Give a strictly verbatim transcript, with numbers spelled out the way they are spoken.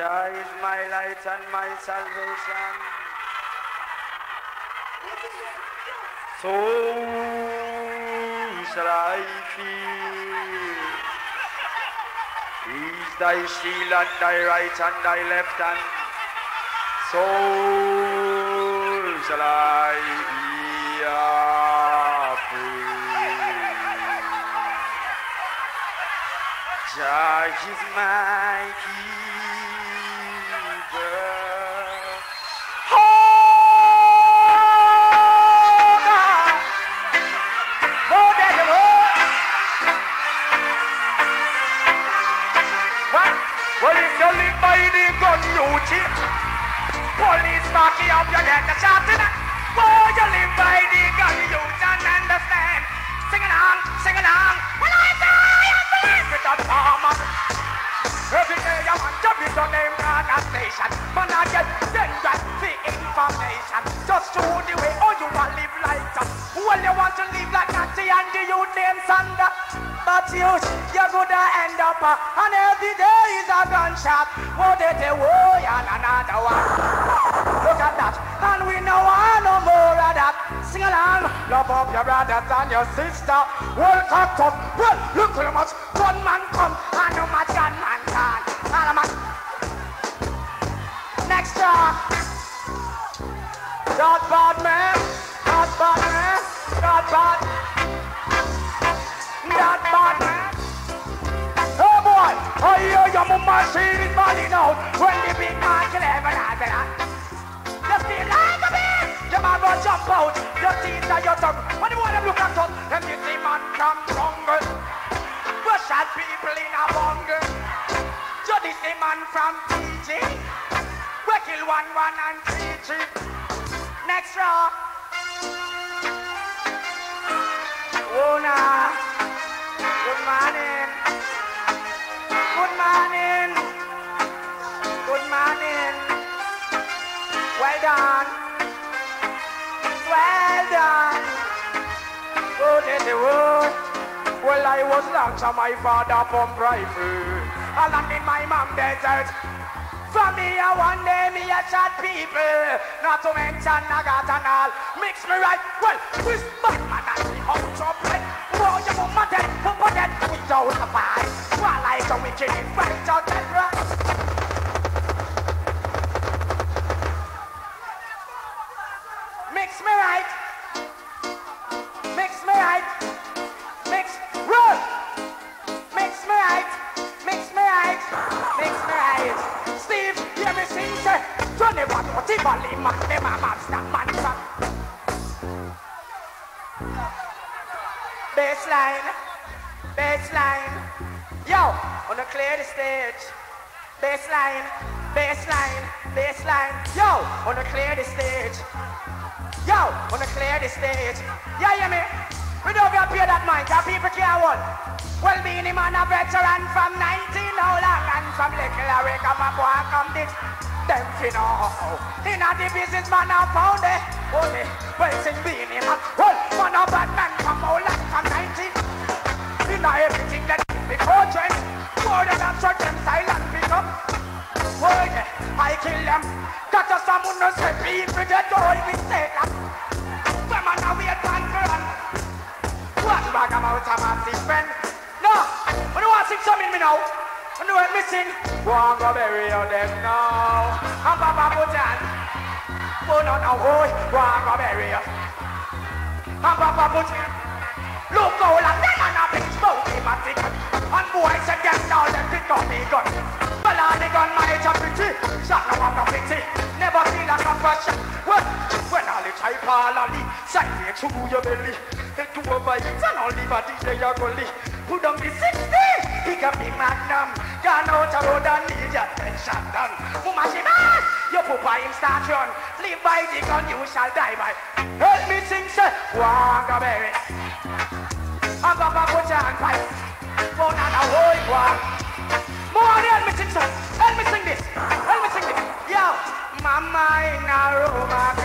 Jah is my light and my salvation. So shall I fear. He's thy shield and thy right and thy left hand. So shall I be afraid. Jah is my keeper. Oh God, more than the world. What? Well, if you live by the gun, you cheat. Police marking up your head, the shouting. Oh, you live by the gun, you don't understand. Sing along, sing along. When I die, I believe with the farmer. Every day I want to be your name on a station. Man, I get dangerous the information. Just show the way, oh, you want to live like that. Well, you want to live like Natty and the youth named Sanda. But you, you're gonna end up, uh, and every day is a gunshot. What did they war and another one? Look at that, and we know I no more of that. Sing along, love up your brothers and your sister. Well, talk tough, well, look how much gunman come, and how much gunman can. And how much. Next up, that bad man, that bad man, that bad. That bad man. Oh boy, I hear your machine is burning out. When the big man can ever have it. You feel like a bee. Your man will jump out. Your teeth are your tongue. When you want to look at us, them you see man from jungle. Russian people in a bungle. You see man from T G. We kill one one and three three. Next row. Oh nah. Good morning. Good morning. Good morning. Well done. Well done. Go to the wood. Well, I was locked on my father pump rifle. I landed my mom desert. For me, I one day me a chat people. Not to mention I got an all. Mix me right. Well, this Batman and the out chocolate. Oh, your mama dead, papa dead, without a fight. While I go wicked in right out that right. Mix me right. Mix me right. Mix, roll. Mix me right. Mix me right. Mix me right. Steve, hear me sing, say, twenty-one, whatever, man, them a monster, man, man. Baseline, baseline, yo, wanna clear the stage. Baseline, baseline, baseline, yo, wanna clear the stage. Yo, wanna clear the stage. Yeah, hear me? We don't get pay that mind, that people can't hold. Well, Beenie man a veteran from nineteen how long, and from little I come up and come this. Them fi know. In a the business man I found it. Only, well, sing Beenie man. Well, man a bad man from how long, from nineteen. You know everything that before trend. More than that shot them silent pick up. Well, yeah, I kill them. Got us some who no say people that don't even say that. When man a wait one for one. One bag about a massive friend. No, I don't want to sing something me now. I know what missing. One go bury on them now. And Papa put on. Oh no no, oh, one go bury you. And Papa put on. Look how long them and a big smoky matic. And boys said them down them pick up the gun. Well on the gun my age a pretty. Shot no one no pity. Never feel a compassion. Well, when all the type all a leak. Side me through your belly. Head to a bite and all the body they are gully. Put on the sixteen. Pick up the magnum. Gone out a road and need your attention done. Mama she man. Your papa him start run. Live by the gun you shall die by. Help me sing say. Wanga berry. And Papa put your hand pipe. Go on a whole one. More help me sing sir. Help me sing this. Help me sing this. Yo. Mama in a Roma.